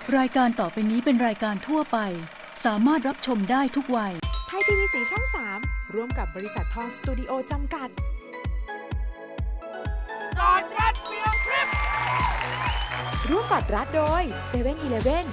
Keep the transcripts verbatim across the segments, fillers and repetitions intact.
รายการต่อไปนี้เป็นรายการทั่วไปสามารถรับชมได้ทุกวัยไทยทีวีสีช่องสามร่วมกับบริษัททองสตูดิโอจำกัดกอดรัดฟิลทริปร่วมกอดรัดโดยเซเว่นอีเลฟเว่น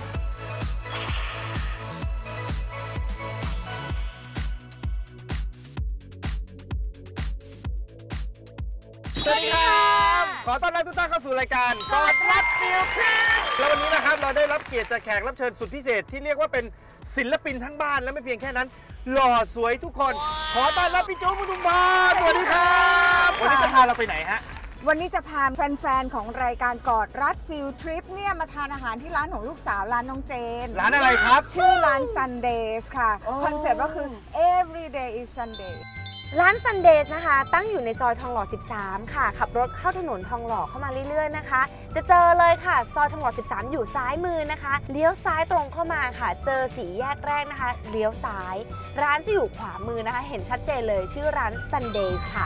สวัสดีครับขอต้อนรับทุกท่านเข้าสู่รายการกอดรัดฟิลทริปแล้ววันนี้นะครับเราได้รับเกียรติจากแขกรับเชิญสุดพิเศษที่เรียกว่าเป็นศิลปินทั้งบ้านและไม่เพียงแค่นั้นหล่อสวยทุกคนขอต้อนรับพี่โจ๊กมุทุมพรสวัสดีครับวันนี้จะพาเราไปไหนฮะวันนี้จะพาแฟนๆของรายการกอดรัดฟิลทริปเนี่ยมาทานอาหารที่ร้านของลูกสาวร้านน้องเจนร้านอะไรครับชื่อร้าน Sundays ค่ะคอนเซ็ปต์ก็คือ every day is Sunday ร้าน Sundays นะคะตั้งอยู่ในซอยทองหล่อสิบสามค่ะขับรถเข้าถนนทองหล่อเข้ามาเรื่อยๆนะคะจะเจอเลยค่ะซอยทองหล่อสิบสามอยู่ซ้ายมือนะคะเลี้ยวซ้ายตรงเข้ามาค่ะเจอสี่แยกแรกนะคะเลี้ยวซ้ายร้านจะอยู่ขวามือนะคะเห็นชัดเจนเลยชื่อร้าน Sundays ค่ะ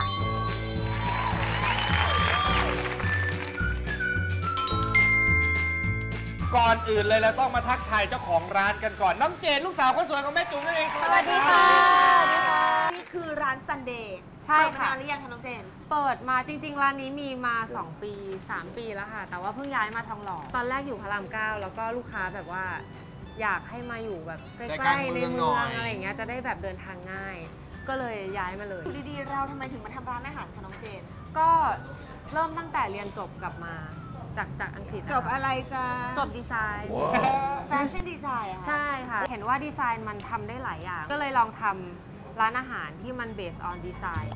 ก่อนอื่นเลยเราต้องมาทักทายเจ้าของร้านกันก่อนน้องเจนลูกสาวคนสวยของแม่จุ๋มนั่นเองสวัสดีค่ะนี่คือร้าน Sunday ใช่ค่ะเปิดมานานหรือยังคะน้องเจนเปิดมาจริงๆร้านนี้มีมาสองปีสามปีแล้วค่ะแต่ว่าเพิ่งย้ายมาทองหล่อตอนแรกอยู่พระรามเก้าแล้วก็ลูกค้าแบบว่าอยากให้มาอยู่แบบใกล้ๆในเมืองอะไรอย่างเงี้ยจะได้แบบเดินทางง่ายก็เลยย้ายมาเลยอยู่ดีๆเราทำไมถึงมาทำร้านอาหารคะน้องเจนก็เริ่มตั้งแต่เรียนจบกลับมาจากจากอังกฤษจบอะไรจ้าจบดีไซน์แฟชั่นดีไซน์ใช่ค่ะเห็นว่าดีไซน์มันทำได้หลายอย่างก็เลยลองทำร้านอาหารที่มันเบสออนดีไซน์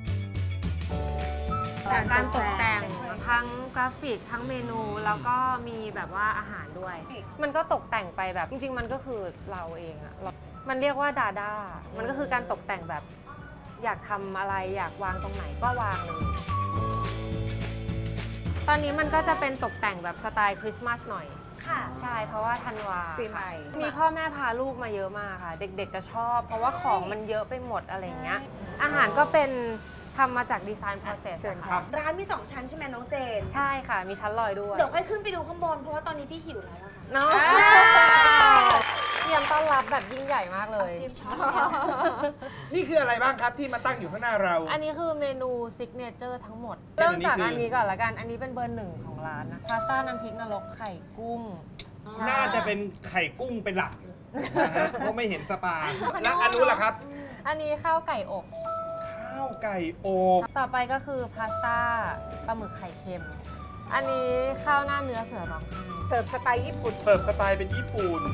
การตกแต่งทั้งกราฟิกทั้งเมนูแล้วก็มีแบบว่าอาหารด้วยมันก็ตกแต่งไปแบบจริงๆมันก็คือเราเองอะมันเรียกว่าดาด้ามันก็คือการตกแต่งแบบอยากทำอะไรอยากวางตรงไหนก็วางเลยตอนนี้มันก็จะเป็นตกแต่งแบบสไตล์คริสต์มาสหน่อยค่ะใช่เพราะว่าธันวาปีใหม่มีพ่อแม่พาลูกมาเยอะมากค่ะเด็กๆจะชอบเพราะว่าของมันเยอะไปหมดอะไรเงี้ยอาหารก็เป็นทำมาจากดีไซน์ process ค่ะร้านมีสองชั้นใช่ไหมน้องเจนใช่ค่ะมีชั้นลอยด้วยเดี๋ยวค่อยขึ้นไปดูข้างบนเพราะว่าตอนนี้พี่หิวแล้วค่ะเนาะเตรียมต้อนรับแบบยิ่งใหญ่มากเลยนี่คืออะไรบ้างครับที่มาตั้งอยู่ข้างหน้าเราอันนี้คือเมนูซิกเนเจอร์ทั้งหมดเริ่มจากอันนี้ก่อนละกันอันนี้เป็นเบอร์หนึ่งของร้านนะพาสต้าน้ำพริกนรกไข่กุ้งน่าจะเป็นไข่กุ้งเป็นหลักเพราะไม่เห็นสปาแล้วอันนู้นล่ะครับอันนี้ข้าวไก่อบข้าวไก่อบต่อไปก็คือพาสต้าปลาหมึกไข่เค็มอันนี้ข้าวหน้าเนื้อเสือร้องไห้เสิร์ฟสไตล์ญี่ปุ่นเสิร์ฟสไตล์เป็นญี่ปุ่น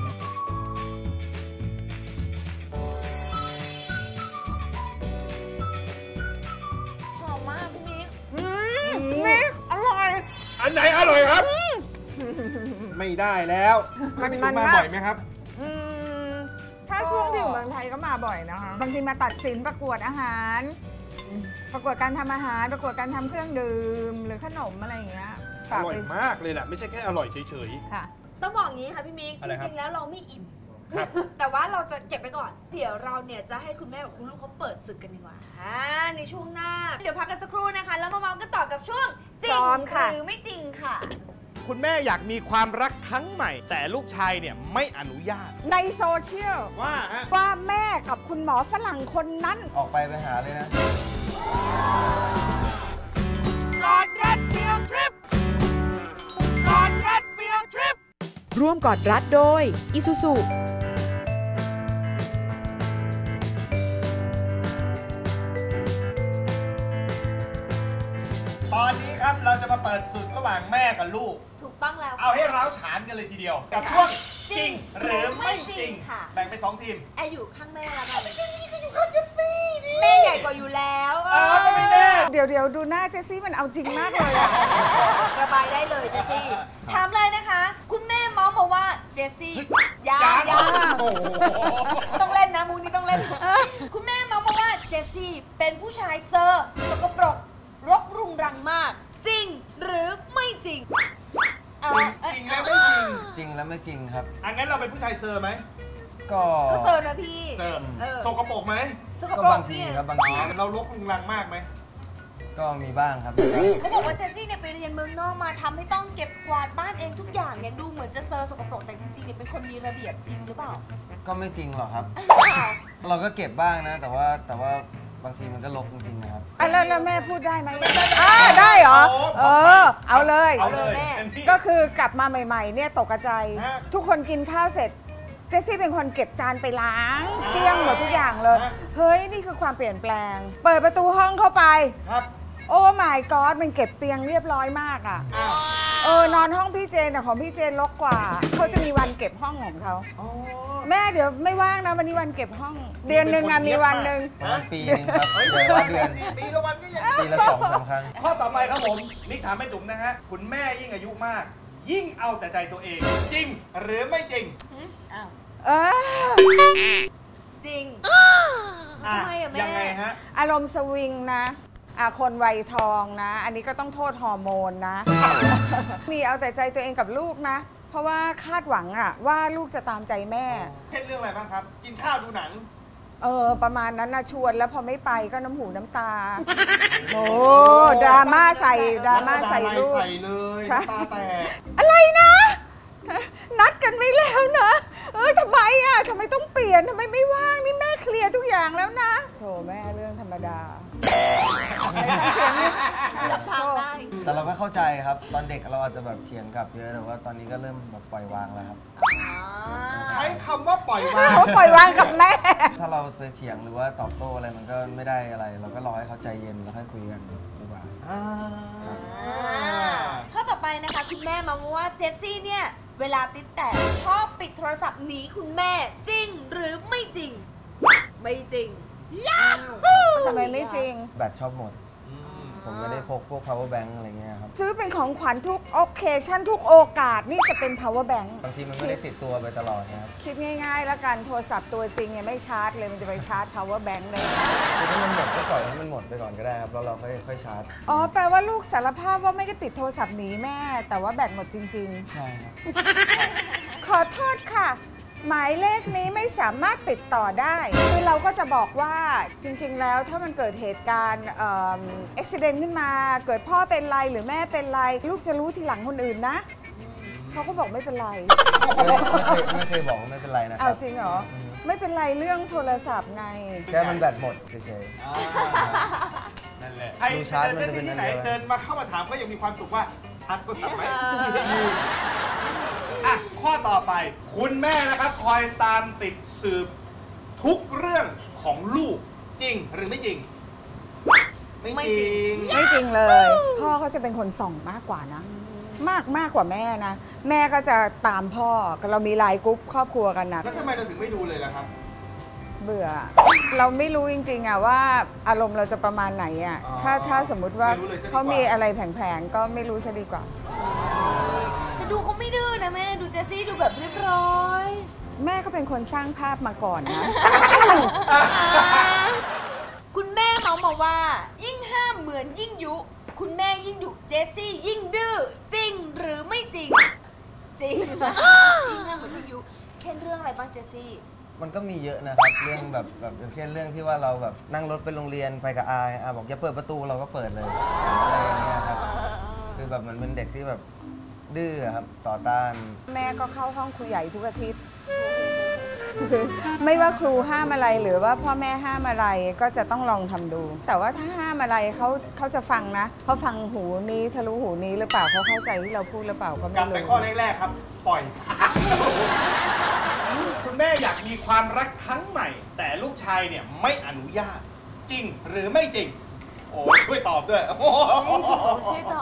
หอมมากพี่มิกมิกอร่อยอันไหนอร่อยครับไม่ได้แล้วไม่ได้มาบ่อยไหมครับถ้าช่วงที่อยู่เมืองไทยก็มาบ่อยนะคะบางทีมาตัดสินประกวดอาหารประกวดการทำอาหารประกวดการทำเครื่องดื่มหรือขนมอะไรอย่างเงี้ยอร่อยมากเลยแหละไม่ใช่แค่อร่อยเฉยๆค่ะต้องบอกอย่างนี้ค่ะพี่มิกจริงๆแล้วเราไม่อิ่มแต่ว่าเราจะเก็บไปก่อนเดี๋ยวเราเนี่ยจะให้คุณแม่กับคุณลูกเขาเปิดศึกกันดีกว่าในช่วงหน้าเดี๋ยวพักกันสักครู่นะคะแล้วมาเมากันต่อกับช่วงจริงหรือไม่จริงค่ะคุณแม่อยากมีความรักครั้งใหม่แต่ลูกชายเนี่ยไม่อนุญาตในโซเชียลว่าว่าแม่กับคุณหมอฝรั่งคนนั้นออกไปไปหาเลยนะกอดรัดฟิลทริปกอดรัดฟิลทริปร่วมกอดรัดโดยอิซูซุตอนนี้ครับเราจะมาเปิดศึกระหว่างแม่กับลูกถูกต้องแล้วเอาให้ร้าวฉานกันเลยทีเดียวกับช่วงจริงหรือไม่จริงค่ะแบ่งเป็นสองทีมแอร์อยู่ข้างแม่แล้วกันอยู่ข้างเจสซี่แม่ใหญ่กว่าอยู่แล้วเออไม่แน่เดี๋ยวเดี๋ยวดูหน้าเจสซี่มันเอาจริงมากเลยอะระบายได้เลยเจสซี่ถามเลยนะคะคุณแม่เมาส์มาว่าเจสซี่ยาวยาวต้องเล่นนะมูนี่ต้องเล่นคุณแม่เมาส์มาว่าเจสซี่เป็นผู้ชายเซอร์สกปรกรกรุงรังมากจริงหรือไม่จริงจริงแล้วไม่จริงจริงแล้วไม่จริงครับอันนั้นเราเป็นผู้ชายเซอร์ไหมก็ก็เซอร์นะพี่เซอร์โสกปรกไหมก็บางทีครับบางทีเรารกรุงรังมากไหมก็มีบ้างครับเขาบอกว่าเจสซี่เนี่ยไปเรียนเมืองนอกมาทำให้ต้องเก็บกวาดบ้านเองทุกอย่างเนี่ยดูเหมือนจะเซอร์สกปรกแต่จริงๆเนี่ยเป็นคนมีระเบียบจริงหรือเปล่าก็ไม่จริงหรอกครับ เราก็เก็บบ้างนะ แต่ว่าแต่ว่าบางทีมันก็รกจริงๆนะครับอ่ะแล้วแล้วแม่พูดได้ไหมอ่าได้เหรอ เออ เอาเลยเอาเลยแม่ก็คือกลับมาใหม่ๆเนี่ยตกใจายทุกคนกินข้าวเสร็จเจสซี่เป็นคนเก็บจานไปล้างเกลี้ยงหมดทุกอย่างเลย เฮ้ย นี่คือความเปลี่ยนแปลง เปิดประตูห้องเข้าไปครับโอ้ my god มันเก็บเตียงเรียบร้อยมากอ่ะอ้าวเออนอนห้องพี่เจนแต่ของพี่เจนรกกว่า เขาจะมีวันเก็บห้องของเขาอ๋อแม่เดี๋ยวไม่ว่างนะวันนี้วันเก็บห้อง เดือนหนึ่งอะมีวันหนึ่งประมาณปีนึงครับแต่ว่าเดือนปีละวันก็ยังปีละสองสามครั้งข้อต่อไปครับผม นิกถามแม่จุ๋มนะฮะ คุณแม่ยิ่งอายุมาก ยิ่งเอาแต่ใจตัวเอง จริงหรือไม่จริงอ้าวเออจริงอ่ะทำไมอะแม่ยังไงฮะอารมณ์สวิงนะอ่ะคนวัยทองนะ อันนี้ก็ต้องโทษฮอร์โมนนะ มีเอาแต่ใจตัวเองกับลูกนะ เพราะว่าคาดหวังอะว่าลูกจะตามใจแม่เช่นเรื่องอะไรบ้างครับ กินข้าวดูหนังเออ ประมาณนั้นนะชวนแล้วพอไม่ไปก็น้ำหูน้ำตา โอ้ดราม่าใส่ดราม่าใส่ลูกใส่เลยใช่ตาแตกอะไรนะ นัดกันไม่แล้วนะ เออทำไมอ่ะทำไมต้องเปลี่ยนทำไมไม่ว่างนี่แม่เคลียร์ทุกอย่างแล้วนะโถแม่เรื่องธรรมดาจับทางได้แต่เราก็เข้าใจครับ ตอนเด็กเราอาจจะแบบเถียงกลับเยอะแต่ว่าตอนนี้ก็เริ่มแบบปล่อยวางแล้วครับใช้คำว่าปล่อยวางเขาปล่อยวางกับแม่ถ้าเราไปเถียงหรือว่าตอบโต้อะไรมันก็ไม่ได้อะไร เราก็รอให้เขาใจเย็นแล้วค่อยคุยกันดีกว่าข้อต่อไปนะคะคุณแม่มาว่าเจสซี่เนี่ยเวลาติดแต่ชอบปิดโทรศัพท์หนีคุณแม่จริงหรือไม่จริง ไม่จริงทำไมไม่จริงแบตชอบหมด ผมไม่ได้พกพวก power bank อะไรเงี้ยครับซื้อเป็นของขวัญทุกโอเคชั่นทุกโอกาสนี่จะเป็น power bank บางทีมันไม่ได้ติดตัวไปตลอดนะครับคิดง่ายๆ แล้วกันโทรศัพท์ตัวจริงเนี่ยไม่ชาร์จเลยมันจะไปชาร์จ power bank เลยคือถ้ามันหมดก็ปล่อยให้มันหมดไปก่อนก็ได้ครับ แล้วเราค่อยค่อยชาร์จอ๋อ แปลว่าลูกสารภาพว่าไม่ได้ปิดโทรศัพท์หนีแม่ แต่ว่าแบตหมดจริงใช่ครับๆ ขอโทษค่ะ หมายเลขนี้ไม่สามารถติดต่อได้คือเราก็จะบอกว่าจริงๆ แล้วถ้ามันเกิดเหตุการณ์เอ่ออุบิเหตุขึ้นมาเกิดพ่อเป็นไรหรือแม่เป็นไร ลูกจะรู้ทีหลังคนอื่นนะเขาก็บอกไม่เป็นไรไม่เคยไม่เคยบอกว่าไม่เป็นไรนะคเอารับจริงเหรอ ไม่เป็นไรเรื่องโทรศัพท์ไงแค่มันแบตหมดเฉยนั่นแหละใครดูชาร์จเดินมันจะเป็นที่ไหนอันเดียวเดินมาเข้ามาถามก็ยังมีความสุขว่าชาร์จโทรศัพท์ไหมอ่ะข้อต่อไป คุณแม่นะครับ คอยตามติดสืบทุกเรื่องของลูกจริงหรือไม่จริง ไม่จริงไม่จริงเลย พ่อเขาจะเป็นคนส่องมากกว่านะ มากมากกว่าแม่นะ แม่ก็จะตามพ่อเรามีไลน์กรุ๊ปครอบครัวกันนะแล้วทำไมเราถึงไม่ดูเลยล่ะครับเบื่อ เราไม่รู้จริงๆอะว่าอารมณ์เราจะประมาณไหนอะอ๋อถ้าถ้าสมมุติว่าไม่รู้เลยซะดีกว่าเขามีอะไรแผลงๆก็ไม่รู้ซะดีกว่าแต่ดูเขาไม่ดื้อนะแม่ดูเจสซี่ดูแบบเรียบร้อยแม่ก็เป็นคนสร้างภาพมาก่อนนะคุณแม่เขามาว่า ยิ่งห้ามเหมือนยิ่งยุ คุณแม่ยิ่งดุเจสซี่ยิ่งดื้อจริงหรือไม่จริง จริงนะยิ่งห้ามเหมือนยิ่งยุ เช่นเรื่องอะไรบ้างเจสซี่มันก็มีเยอะนะครับ เรื่องแบบแบบอย่างเช่นเรื่องที่ว่าเราแบบนั่งรถไปโรงเรียนไปกับอาอาบอกอย่าเปิดประตูเราก็เปิดเลยอะไรอย่างเงี้ยครับคือแบบมันเป็นเด็กที่แบบดื้อครับต่อต้านแม่ก็เข้าห้องครูใหญ่ทุกอาทิตย์ ไม่ว่าครูห้ามอะไรหรือว่าพ่อแม่ห้ามอะไรก็จะต้องลองทำดู แต่ว่าถ้าห้ามอะไรเขาเขาจะฟังนะเขาฟังหูนี้ทะลุหูนี้หรือเปล่าเขาเข้าใจที่เราพูดหรือเปล่าก็ไม่กลับรู้ไปข้อแรกๆครับ ปล่อยผ่านคุณแม่อยากมีความรักครั้งใหม่ แต่ลูกชายเนี่ยไม่อนุญาต จริงหรือไม่จริง โอ้ช่วยตอบด้วยช่วยตอบ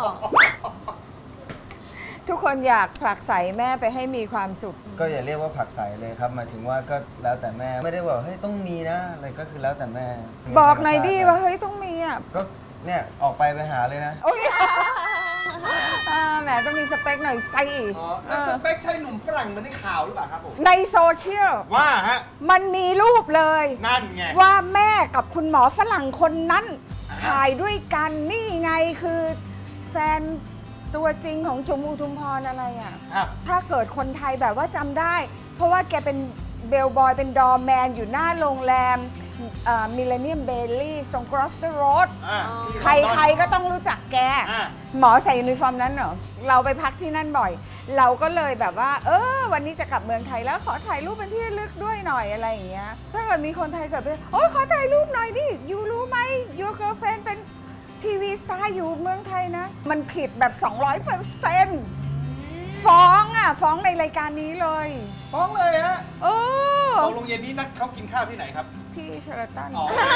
ทุกคนอยากผลักไสแม่ไปให้มีความสุขก็อย่าเรียกว่าผลักใสเลยครับหมายถึงว่าก็แล้วแต่แม่ไม่ได้บอกเฮ้ยต้องมีนะอะไรก็คือแล้วแต่แม่บอกหน่อยดิว่าเฮ้ยต้องมีอ่ะก็เนี่ยออกไปไปหาเลยนะโอ้ยอ่าแหมต้องมีสเปคหน่อยใส่อ๋อแล้วสเปคใช่หนุ่มฝรั่งเหมือนในข่าวหรือเปล่าครับผมในโซเชียลว่าฮะมันมีรูปเลยนั่นไงว่าแม่กับคุณหมอฝรั่งคนนั้นถ่ายด้วยกันนี่ไงคือแฟนตัวจริงของจุ๋มอุทุมพรอะไรอ่ะครับถ้าเกิดคนไทยแบบว่าจำได้ เพราะว่าแกเป็นเบลบอยเป็นดอร์แมนอยู่หน้าโรงแรมมิลเลนเนียมเบลลี่ตรงกรอสเตอร์โรดใครๆก็ต้องรู้จักแก หมอใส่ยูนิฟอร์มนั้นเหรอเราไปพักที่นั่นบ่อยเราก็เลยแบบว่าเออวันนี้จะกลับเมืองไทยแล้วขอถ่ายรูปเป็นที่ระลึกด้วยหน่อยอะไรอย่างเงี้ยถ้าเกิดมีคนไทยเกิดไปโอ้ขอถ่ายรูปหน่อยดิยูรู้ไหมยูเกิร์ลเฟนเป็นทีวีสตาร์อยู่เมืองไทยนะมันผิดแบบ สองร้อยเปอร์เซ็นต์ ฟ้องอ่ะฟ้องในรายการนี้เลยฟ้องเลยฮะเออตกลงเย็นนี้นัดเขากินข้าวที่ไหนครับที่เชอร์ตัน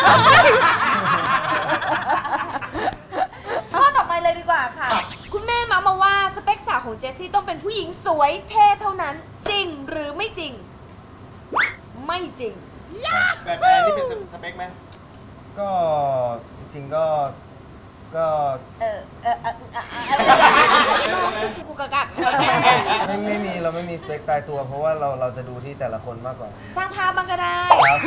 ข้อต่อไปเลยดีกว่าค่ะ คุณแม่มามาว่าสเปคสาวของเจสซี่ต้องเป็นผู้หญิงสวยเท่เท่านั้นจริงหรือไม่จริงไม่จริงแบบแอนนี่เป็นสเปคไหมก็จริงก็ก็เออเออเออกูกะกักไม่ไม่มีเราไม่มีสเปคตายตัวเพราะว่าเราเราจะดูที่แต่ละคนมากกว่าสร้างภาพบ้างก็ได้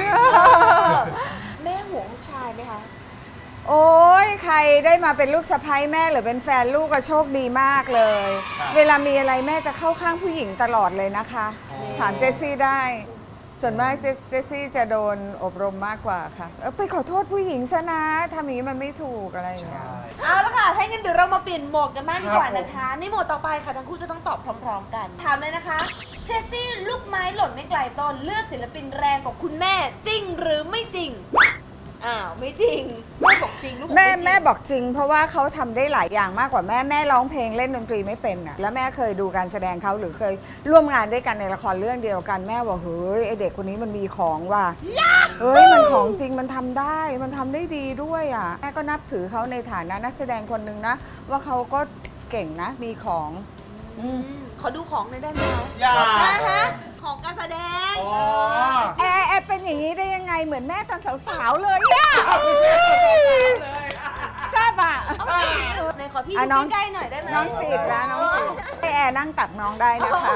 แม่ห่วงลูกชายไหมคะโอ้ยใครได้มาเป็นลูกสะใภ้แม่หรือเป็นแฟนลูกก็โชคดีมากเลยเวลามีอะไรแม่จะเข้าข้างผู้หญิงตลอดเลยนะคะถามเจสซี่ได้ส่วนมากเจสซี่จะโดนอบรมมากกว่าค่ะเออไปขอโทษผู้หญิงซะนะทำอย่างนี้มันไม่ถูกอะไรอย่างเงี้ยเอาละค่ะให้งั้นเดี๋ยวเรามาเปลี่ยนโหมดกันบ้างดีกว่านะคะในโหมดต่อไปค่ะทั้งคู่จะต้องตอบพร้อมๆกันถามเลยนะคะเจสซี่ลูกไม้หล่นไม่ไกลต้นเลือดศิลปินแรงกว่าคุณแม่จริงหรือไม่จริงอ้าวไม่จริงแม่บอกจริงลูกแม่แม่บอกจริงเพราะว่าเขาทำได้หลายอย่างมากกว่าแม่แม่ร้องเพลงเล่นดนตรีไม่เป็นอ่ะแล้วแม่เคยดูการแสดงเขาหรือเคยร่วมงานด้วยกันในละครเรื่องเดียวกันแม่บอกเฮ้ยไอเด็กคนนี้มันมีของว่ะเฮ้ยมันของจริงมันทำได้มันทำได้ดีด้วยอ่ะแม่ก็นับถือเขาในฐานะนักแสดงคนหนึ่งนะว่าเขาก็เก่งนะมีของขอดูของหน่อยได้ไหมคะอย่าฮะของการแสดงแอร์แอร์เป็นอย่างนี้ได้ยังไงเหมือนแม่ตอนสาวๆเลยอ่ะทราบอ่ะในขอพี่ดูใกล้ๆหน่อยได้ไหมน้องจีบนะน้องจีบให้แอร์นั่งตักน้องได้นะคะ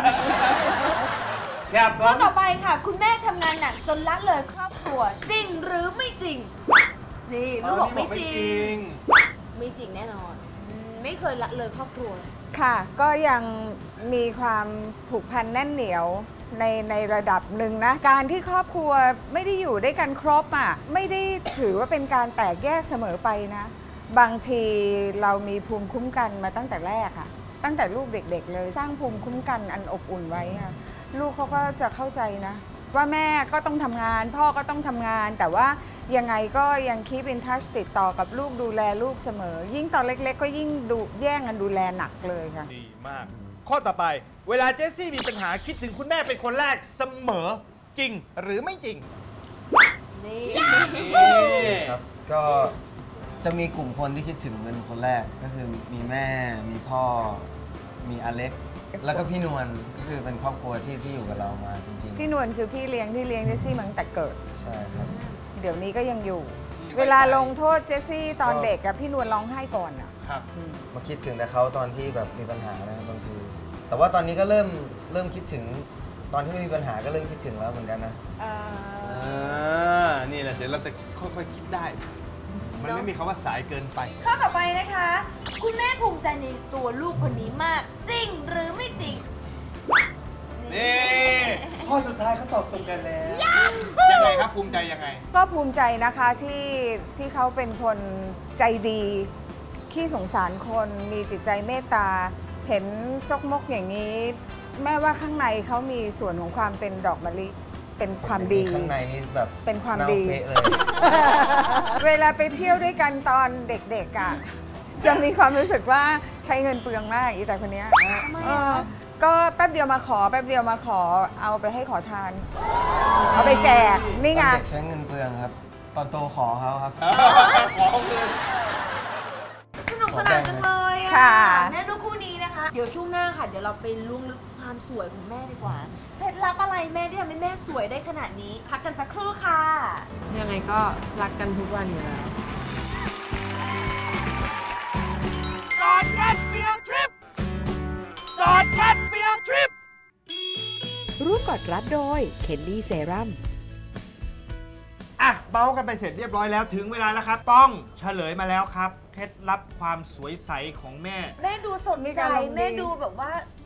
ข้อต่อไปค่ะคุณแม่ทำงานหนักจนละเลยครอบครัวจริงหรือไม่จริงนี่ลูกบอกไม่จริงไม่จริงแน่นอนไม่เคยละเลยครอบครัวค่ะก็ยังมีความผูกพันแน่นเหนียวในในระดับหนึ่งนะการที่ครอบครัวไม่ได้อยู่ด้วยกันครบอ่ะไม่ได้ถือว่าเป็นการแตกแยกเสมอไปนะบางทีเรามีภูมิคุ้มกันมาตั้งแต่แรกค่ะตั้งแต่ลูกเด็กๆเลยสร้างภูมิคุ้มกันอันอบอุ่นไว้ค่ะลูกเขาก็จะเข้าใจนะว่าแม่ก็ต้องทำงานพ่อก็ต้องทำงานแต่ว่ายังไงก็ยังคีปอินทัชติดต่อกับลูกดูแลลูกเสมอยิ่งตอนเล็กๆก็ยิ่งดูแย่งกันดูแลหนักเลยค่ะดีมากข้อต่อไปเวลาเจสซี่มีปัญหาคิดถึงคุณแม่เป็นคนแรกเสมอจริงหรือไม่จริงนี่ครับก็จะมีกลุ่มคนที่คิดถึงเป็นคนแรกก็คือมีแม่มีพ่อมีอเล็กแล้วก็พี่นวลก็คือเป็นครอบครัวที่ที่อยู่กับเรามาจริงๆพี่นวลคือพี่เลี้ยงที่เลี้ยงเจสซี่มาตั้งแต่เกิดใช่ครับเดี๋ยวนี้ก็ยังอยู่เวลาลงโทษเจสซี่ตอนเด็กกับพี่นวลร้องไห้ก่อนอ่ะครับมาคิดถึงแต่เขาตอนที่แบบมีปัญหานะบางทีแต่ว่าตอนนี้ก็เริ่มเริ่มคิดถึงตอนที่ไม่มีปัญหาก็เริ่มคิดถึงแล้วเหมือนกันนะอ่านี่แหละเดี๋ยวเราจะค่อยๆคิดได้มันไม่มีคำว่าสายเกินไปข้อต่อไปนะคะคุณแม่ภูมิใจในตัวลูกคนนี้มากจริงหรือไม่จริงนี่ข้อสุดท้ายเขาตอบตรงกันแล้วยังไงครับภูมิใจยังไงก็ภูมิใจนะคะที่ที่เขาเป็นคนใจดีขี้สงสารคนมีจิตใจเมตตาเห็นซกมกอย่างนี้แม่ว่าข้างในเขามีส่วนของความเป็นดอกมะลิเป็นความดีข้างในนี่แบบเป็นความดีเลยเวลาไปเที่ยวด้วยกันตอนเด็กๆอ่ะจะมีความรู้สึกว่าใช้เงินเปลืองมากอีแต่คนนี้ก็แป๊บเดียวมาขอแป๊บเดียวมาขอเอาไปให้ขอทานเอาไปแจกนี่ไงเด็กใช้เงินเปลืองครับตอนโตขอเขาครับขอเขาเลยสนุกสนานจังเลยอ่ะแม่ดูคู่นี้นะคะเดี๋ยวช่วงหน้าค่ะเดี๋ยวเราไปล้วงลึกความสวยของแม่ดีกว่าเคล็ดลับอะไรแม่ที่ทำให้แม่สวยได้ขนาดนี้พักกันสักครู่ค่ะยังไงก็รักกันทุกวันอยู่แล้วก่อนรัดเฟียลทริปก่อนรัดเฟียลทริปรู้กอดรัดโดยเคนดี้เซรั่มอ่ะเบ้ากันไปเสร็จเรียบร้อยแล้วถึงเวลาแล้วครับต้องเฉลยมาแล้วครับเคล็ดลับความสวยใสของแม่แม่ดูสดใสแม่ดูแบบว่า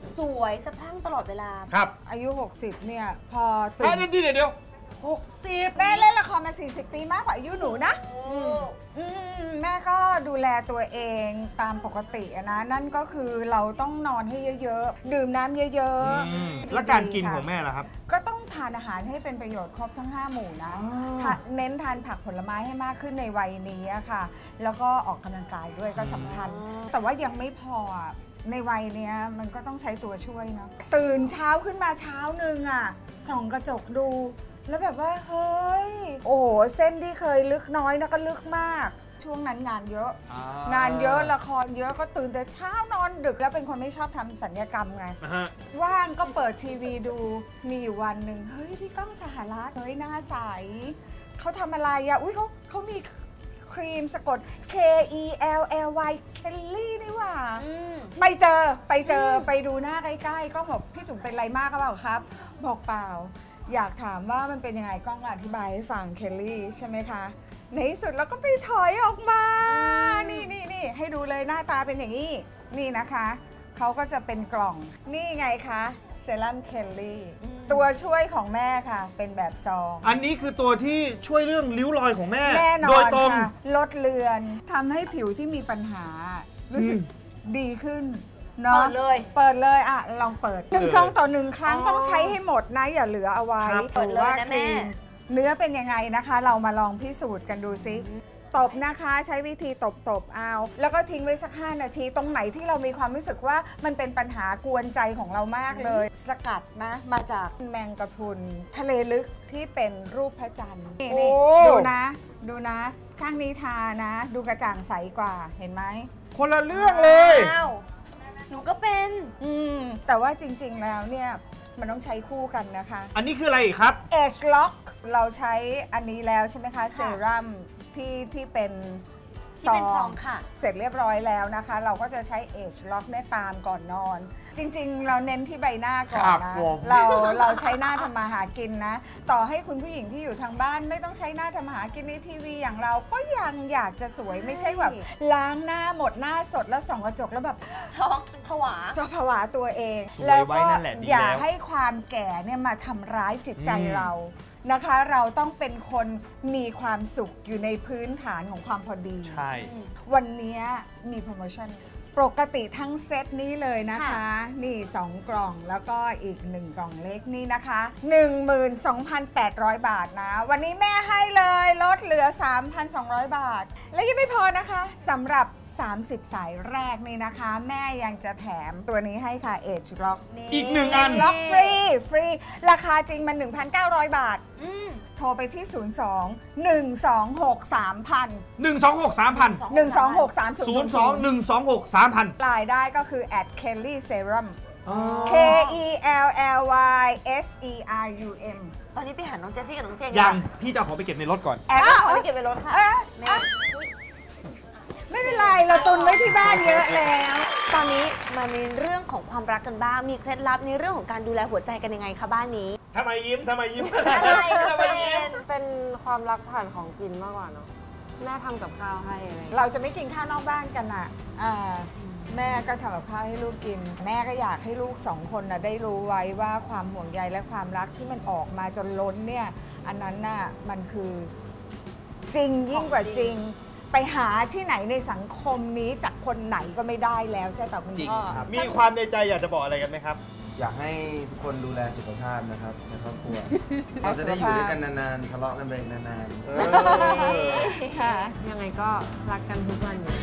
สวยสะพรั่งตลอดเวลาครับอายุ หกสิบ เนี่ยพอตื่เดี๋ยวน เดี๋ยวเดี๋ยวหกสิบแม่เล่นละครมา สี่สิบ ปีมากกว่าอายุหนูนะอืมแม่ก็ดูแลตัวเองตามปกติอะนะ นั่นก็คือเราต้องนอนให้เยอะๆ ดื่มน้ำเยอะๆแล้วการกินของแม่ล่ะครับก็ต้องทานอาหารให้เป็นประโยชน์ครบทั้ง ห้า หมู่นะทาเน้นทานผักผลไม้ให้มากขึ้นในวัยนี้อะค่ะ แล้วก็ออกกำลังกายด้วยก็สำคัญ แต่ว่ายังไม่พออะในวัยเนี้ยมันก็ต้องใช้ตัวช่วยเนาะตื่นเช้าขึ้นมาเช้านึงอะส่องกระจกดูแล้วแบบว่าเฮ้ยโอ้โหเส้นที่เคยลึกน้อยนะก็ลึกมากช่วงนั้นงานเยอะงานเยอะละครเยอะก็ตื่นแต่เช้านอนดึกแล้วเป็นคนไม่ชอบทำศัลยกรรมไงว่างก็เปิดทีวีดูมีอยู่วันหนึ่งเฮ้ยพี่ก้องสหรัฐเฮ้ยหน้าใสเขาทำอะไรอะอุ้ยเขาเขามีครีมสะกด K E L L Y เคลลี่นี่หว่าไปเจอไปเจอไปดูหน้าใกล้ๆก็บอกพี่จุ๋มเป็นไรมากก็เปล่าครับบอกเปล่าอยากถามว่ามันเป็นยังไงก้องอธิบายให้ฟังเคลลี่ใช่ไหมคะในที่สุดเราก็ไปถอยออกมานี่นี่นี่ให้ดูเลยหน้าตาเป็นอย่างนี้นี่นะคะเขาก็จะเป็นกล่องนี่ไงคะเซรั่มเคลลี่ตัวช่วยของแม่ค่ะเป็นแบบซองอันนี้คือตัวที่ช่วยเรื่องริ้วรอยของแม่แน่นอนโดยตรงค่ะลดเลือนทำให้ผิวที่มีปัญหารู้สึกดีขึ้นเนาะเปิดเลยเปิดเลยอ่ะลองเปิดหนึ่งซองต่อหนึ่งครั้งต้องใช้ให้หมดนะอย่าเหลือเอาไว้เปิดเลยนะแม่เนื้อเป็นยังไงนะคะ เรามาลองพิสูจน์กันดูซิตบนะคะใช้วิธีตบตบเอาแล้วก็ทิ้งไว้สักห้านาทีตรงไหนที่เรามีความรู้สึกว่ามันเป็นปัญหากวนใจของเรามากเลย สกัดนะมาจากแมงกะพรุนทะเลลึกที่เป็นรูปพระจันทร์นี่นี่ดูนะ ดูนะ ข้างนี้ทานะ ดูกระจ่างใสกว่าเห็นไหมคนละเรื่องเลยอ้าวหนูก็เป็นอืมแต่ว่าจริงๆแล้วเนี่ยมันต้องใช้คู่กันนะคะอันนี้คืออะไรอีกครับ Age Lock เราใช้อันนี้แล้วใช่ไหมคะเซรั่มที่ที่เป็นที่เป็นซองค่ะเสร็จเรียบร้อยแล้วนะคะ เราก็จะใช้ Age Lock เนี่ยตามก่อนนอน จริงๆ เราเน้นที่ใบหน้าก่อนครันะบผมเราเราใช้หน้าทำมาหากินนะ ต่อให้คุณผู้หญิงที่อยู่ทางบ้านไม่ต้องใช้หน้าทำมาหากินในทีวีอย่างเราก็ยังอยากจะสวยไม่ใช่แบบล้างหน้าหมดหน้าสดแล้วส่องกระจกแล้วแบบช็อกผวาจะผวาตัวเองสวยแล้วไว้ก็นั่นแหละดีอย่าแล้วให้ความแก่เนี่ยมาทำร้ายจิตใจอืมเรานะคะ เราต้องเป็นคนมีความสุขอยู่ในพื้นฐานของความพอดีใช่วันนี้มีโปรโมชั่นปกติทั้งเซตนี้เลยนะคะค่ะนี่สองกล่องแล้วก็อีกหนึ่งกล่องเล็กนี่นะคะ หนึ่งหมื่นสองพันแปดร้อย บาทนะ วันนี้แม่ให้เลยลดเหลือ สามพันสองร้อย บาท และยังไม่พอนะคะสำหรับ สามสิบ สายแรกนี่นะคะ แม่ยังจะแถมตัวนี้ให้ค่ะ Age Lock อีกหนึ่งอันล็อกฟรีฟรีราคาจริงมัน หนึ่งพันเก้าร้อย บาทอืมโทรไปที่ ศูนย์ สอง หนึ่ง สอง หก สาม พันหนึ่งสองหกสามพันหนึ่ง สอง หก สามศูนย์สองหนึ่งสองหกสามพันรายได้ก็คือ at kelly serum K E L L Y S E R U M ตอนนี้ไปหาน้องเจสซี่กับน้องเจนยังพี่จะเอาของไปเก็บในรถก่อนแอดขอไปเก็บไปรถค่ะเอ๊ะแม่ไม่เป็นไร เราตุนไว้ที่บ้านเยอะแล้วตอนนี้มาในเรื่องของความรักกันบ้าง มีเคล็ดลับในเรื่องของการดูแลหัวใจกันยังไงคะบ้านนี้ทำไมยิ้มทำไมยิ้มอะไรทำไมยิ้มเป็นความรักผ่านของกินมากกว่าเนาะแม่ทำกับข้าวให้อะไรอย่างเงี้ยเราจะไม่กินข้าวนอกบ้านกันอ่ะอ่าแม่ก็ทำกับข้าวให้ลูกกิน แม่ก็อยากให้ลูกสองคนนะได้รู้ไว้ว่าความห่วงใยและความรักที่มันออกมาจนล้นเนี่ย อันนั้นน่ะมันคือจริงยิ่งกว่าจริง ไปหาที่ไหนในสังคมนี้จากคนไหนก็ไม่ได้แล้วใช่ป่ะคุณจริงพ่อครับมีความในใจอยากจะบอกอะไรกันไหมครับอยากให้ทุกคนดูแลสุขภาพนะครับในครอบครัว เราจะได้อยู่ด้วยกันนานๆ ทะเลาะกันไปนานๆเออค่ะยังไงก็รักกันทุกวันอยู่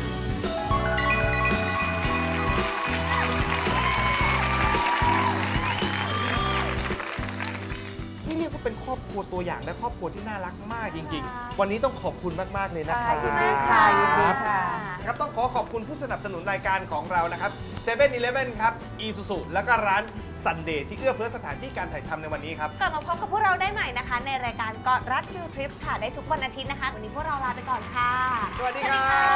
นี่เรียกว่าเป็นครอบครัวตัวอย่างและครอบครัวที่น่ารักมากจริง ๆ วันนี้ต้องขอบคุณมาก ๆ เลยนะครับขอบคุณมากค่ะยินดีค่ะครับต้องขอขอบคุณผู้สนับสนุนรายการของเรานะครับเซเว่นอีเลฟเว่นครับอีซูซูแล้วก็ร้านซันเดย์ที่เอื้อเฟื้อสถานที่การถ่ายทำในวันนี้ครับกลับมาพบกับพวกเราได้ใหม่นะคะ ในรายการกอดรัดฟิลทริปค่ะได้ทุกวันอาทิตย์นะคะ วันนี้พวกเราลาไปก่อนค่ะสวัสดีครับ